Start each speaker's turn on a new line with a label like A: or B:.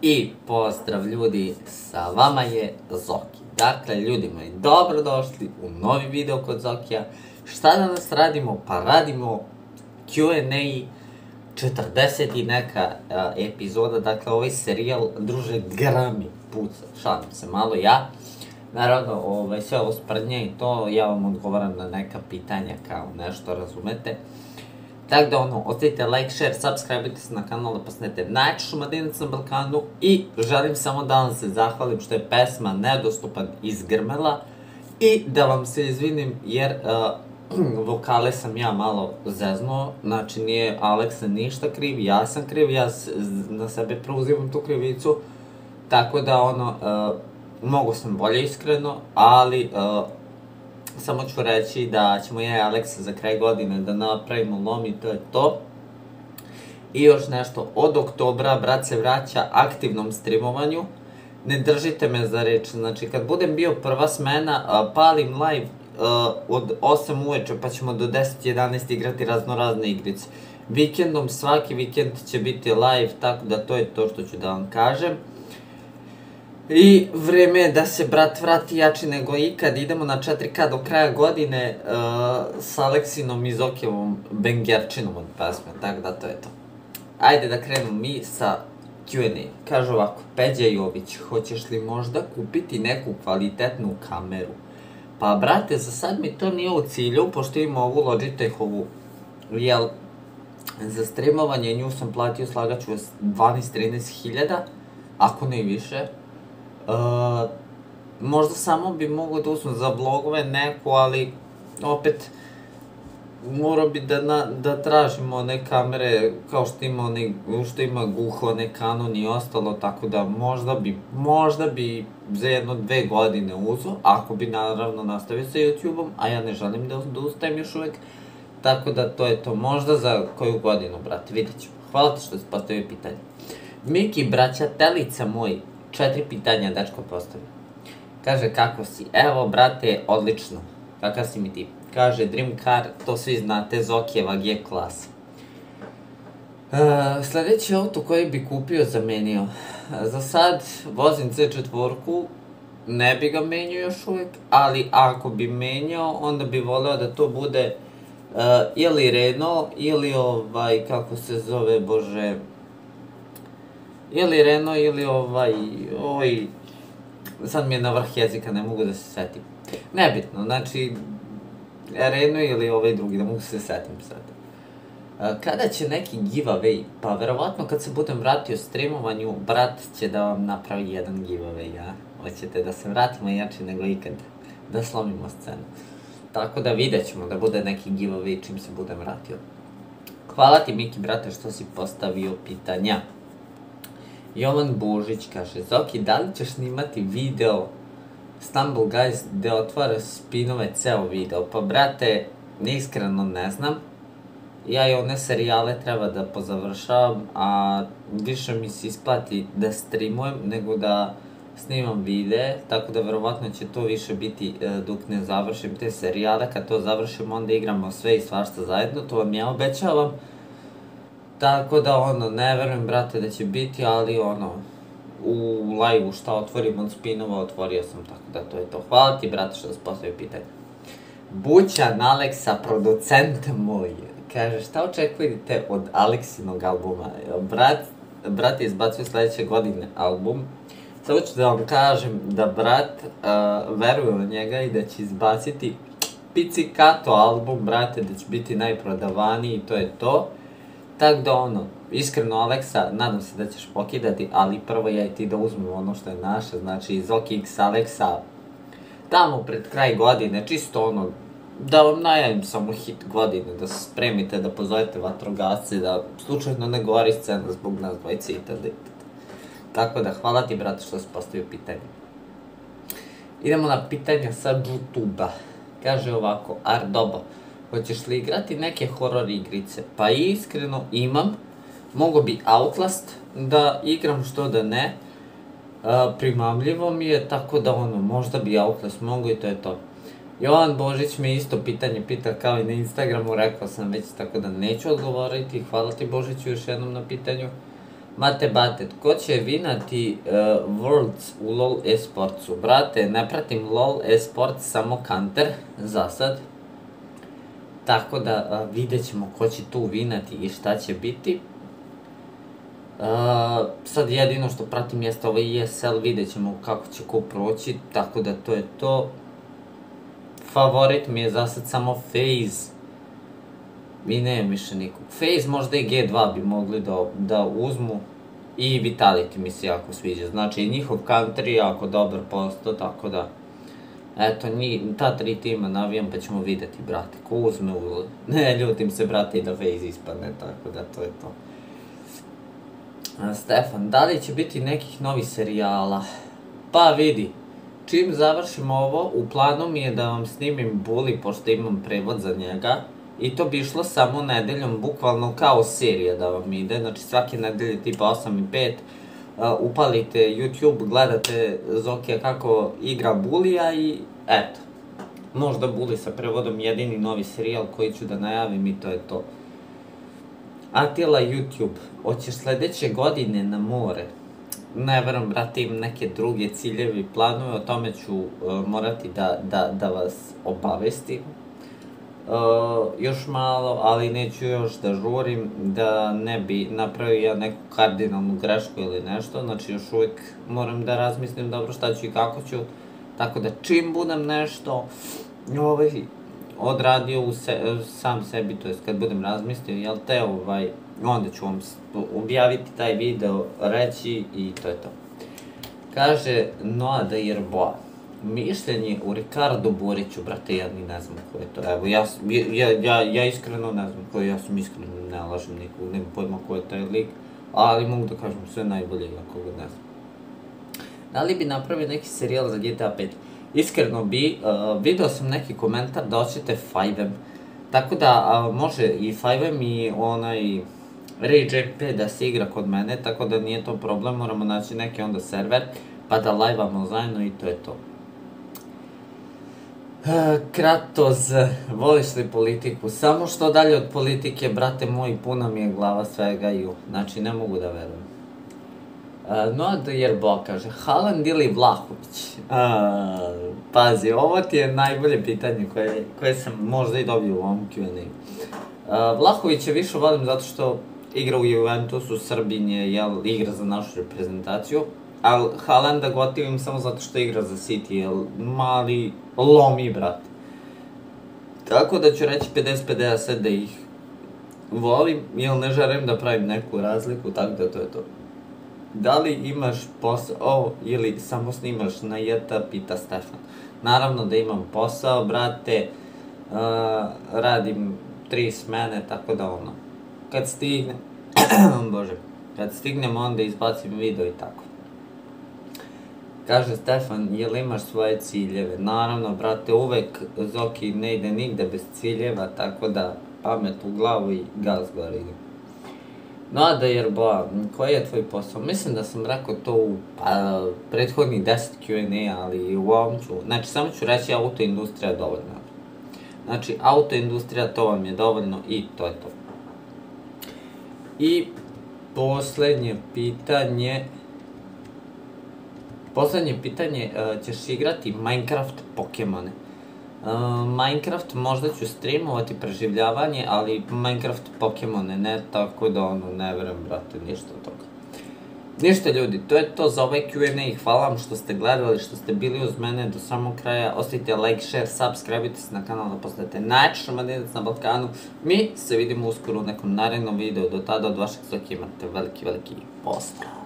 A: I pozdrav ljudi, sa vama je Zoki. Dakle, ljudi moji, dobrodošli u novi video kod Zokija. Šta danas radimo? Pa radimo Q&A 40 i neka epizoda. Dakle, ovaj serijal, druže, grami puca. Šalim se malo ja. Naravno, sve ovo sprdnje i to, ja vam odgovaram na neka pitanja kao nešto, razumete. Tako da ostavite like, share, subscribe-ite se na kanal da posnete najjači Šumadinac na Balkanu i želim samo da vam se zahvalim što je pesma Nedostupan izgrmela i da vam se izvinim jer vokale sam ja malo zeznuo, znači nije Aleksa ništa kriv, ja sam kriv, ja na sebe preuzimam tu krivicu, tako da mogu sam bolje iskreno, ali samo ću reći da ćemo ja i Aleksa za kraj godine da napravimo lom i to je to. I još nešto, od oktobra brat se vraća aktivnom streamovanju. Ne držite me za reč, znači kad budem bio prva smena, palim live od 8 uveče pa ćemo do 10-11 igrati razne igrice. Vikendom, svaki vikend će biti live, tako da to je to što ću da vam kažem. I vreme je da se brat vrati jači nego ikad, idemo na 4K do kraja godine s Aleksinom i Zokijevom bengerčinom od pesme, tako da to je to. Ajde da krenemo mi sa Q&A. Kaže ovako, Peđa Jović, hoćeš li možda kupiti neku kvalitetnu kameru? Pa brate, za sad mi to nije u cilju, pošto imam ovu Logitechovu, jel, za streamovanje nju sam platio, slagaću 12-13 hiljada, ako ne i više. Možda samo bi mogao da uzmem za vlogove neku, ali opet morao bi da tražimo one kamere kao što ima Guho, one Canon i ostalo, tako da možda bi za 1-2 godine uzeo, ako bi naravno nastavio sa YouTube-om, a ja ne želim da odustajem još uvek, tako da to je to, možda za koju godinu, brate, vidjet ćemo. Hvala ti što si postavio pitanje. Miki, braćatelica moj, 4 pitanja dečko postavio. Kaže, kako si? Evo, brate, odlično. Kakav si mi ti? Kaže, Dream Car, to svi znate, Zokijeva G klasa. Sljedeći auto koji bi kupio, zamenio. Za sad vozim C4, ne bi ga menjao još uvijek, ali ako bi menjao, onda bi voleo da to bude ili Renault, ili kako se zove, bože, ili Renault, ili sad mi je na vrh jezika, ne mogu da se setim. Nebitno, znači, Renault ili ovaj drugi, da mogu se setim sad. Kada će neki giveaway? Pa verovatno kad se budem vratio streamovanju, brat će da vam napravi jedan giveaway, a? Hoćete da se vratimo jači nego ikad, da slomimo scenu. Tako da vidjet ćemo da bude neki giveaway čim se budem vratio. Hvala ti, Miki, brate, što si postavio pitanja. Jovan Božić kaže, Zoki, da li ćeš snimati video Stumble Guys gde otvara spinove ceo video? Pa brate, iskreno ne znam. Ja i one serijale treba da pozavršavam, a više mi se isplati da streamujem nego da snimam videe, tako da verovatno će to više biti dok ne završim te serijale. Kad to završim, onda igramo sve i svašta zajedno, to vam ja obećavam. Tako da ne verujem, brate, da će biti, ali u live-u šta otvorim od spinova, otvorio sam, tako da to je to. Hvala ti, brate, što si postavio pitanje. Bućan Aleksa, producent moj, kaže, šta očekujete od Aleksinog albuma? Brat je izbacio sljedeće godine album. Samo ću da vam kažem da brat veruje u njega i da će izbaciti Pizzicato album, brate, da će biti najprodavaniji i to je to. Tako da iskreno Aleksa, nadam se da ćeš pokidati, ali prvo ja i ti da uzmemo ono što je naše, znači Zoki X Aleksa, tamo pred kraj godine, čisto da vam najavim samo hit godine, da se spremite, da pozovete vatrogasce, da slučajno ne gori scena zbog nas dvojice itd. Tako da, hvala ti, brate, što si postavio pitanje. Idemo na pitanja sa YouTube-a. Kaže ovako, Ardobo, hoćeš li igrati neke horror igrice? Pa iskreno imam, mogo bi Outlast da igram, što da ne. Primamljivo mi je, tako da možda bi Outlast mogo i to je to. Jovan Božić me isto pitanje pita kao i na Instagramu, rekao sam već, tako da neću odgovoriti. Hvala ti, Božiću, još jednom na pitanju. Mate Bate, tko će vinati Worlds u LoL esportsu? Brate, ne pratim LoL esport, samo Counter, za sad. Tako da vidjet ćemo ko će tu vinati i šta će biti. Sad jedino što pratim jeste ovaj ESL, vidjet ćemo kako će ko proći, tako da to je to. Favorit mi je za sad samo FaZe. I nemam više nikog. FaZe možda i G2 bi mogli da uzmu. I Vitality mi se jako sviđa. Znači njihov counter je jako dobar posto, tako da... Eto, ta 3 tima navijam pa ćemo vidjeti, brate. Ko uzme u... Ne ljutim se, brate, i da FaZe ispadne, tako da to je to. Stefan, da li će biti nekih novih serijala? Pa vidi. Čim završim ovo, u planu mi je da vam snimim Bully, pošto imam prevod za njega. I to bi išlo samo nedeljom, bukvalno kao serija da vam ide. Znači svake nedelje tipa 8 i 5 upalite YouTube, gledate Zokija kako igra Bullya i eto. Možda Bully sa prevodom jedini novi serijal koji ću da najavim i to je to. Atila YouTube, hoćeš sledeće godine na more? Ne verujem, brate, imam neke druge ciljeve i planove, o tome ću morati da vas obavestim. Još malo, ali neću još da žurim, da ne bi napravio neku kardinalnu grešku ili nešto, znači još uvijek moram da razmislim dobro šta ću i kako ću, tako da čim budem nešto odradio sam sebi, to jest kad budem razmislio, jel te, onda ću vam objaviti taj video, reći i to je to. Kaže Noa da Jerboa. Mišljenje u Ricardo Boriću, brate, ja ni ne znam ko je to. Evo, ja iskreno ne znam ko je, ja sam iskreno, ne lažem nikog, nemam pojma ko je taj lik, ali mogu da kažem sve najbolje, ako ga ne znam. Da li bi napravio neki serijal za GTA 5? Iskreno bi, video sam neki komentar da hoćete 5M, tako da može i 5M i onaj Rage RP da se igra kod mene, tako da nije to problem, moramo naći neki onda server, pa da live-amo zajedno i to je to. Kratos, voliš li politiku? Samo što dalje od politike, brate moj, puna mi je glava svega znači ne mogu da verujem. Noa da Jerbo kaže, Haaland ili Vlahović? Pazi, ovo ti je najbolje pitanje koje sam možda i dobio u ovom Q&A. Vlahovića više volim zato što igra u Juventusu, Srbin je, igra za našu reprezentaciju. Ali Haalanda gotivim samo zato što igra za City, jer mali lomi, brate. Tako da ću reći 50-50 da ih volim, jer ne želim da pravim neku razliku, tako da to je to. Da li imaš posao ili samo snimaš na Jeta, pita Stefan. Naravno da imam posao, brate, radim 3 smene, tako da ono, kad stignem, kad stignem onda izbacim video i tako. Kaže Stefan, jel imaš svoje ciljeve? Naravno, brate, uvek Zoki ne ide nigde bez ciljeva, tako da pamet u glavu i gaz gore ide. Noa da Jerboa, koji je tvoj posao? Mislim da sam rekao to u prethodnih 10 Q&A, ali u ovom ću, znači samo ću reći autoindustrija je dovoljna. Znači, autoindustrija, to vam je dovoljno i to je to. I poslednje pitanje, ćeš igrati Minecraft Pokemone? Minecraft možda ću streamovati preživljavanje, ali Minecraft Pokemone ne, tako da ono, ne verujem, brate, ništa od toga. Ništa ljudi, to je to za ovaj Q&A i hvala vam što ste gledali, što ste bili uz mene do samog kraja. Ostavite like, share, subscribe-ite se na kanal da postajete najjači šamadinac na Balkanu. Mi se vidimo uskoro u nekom narednom videu, do tada od vašeg Zoki imate veliki pozdrav.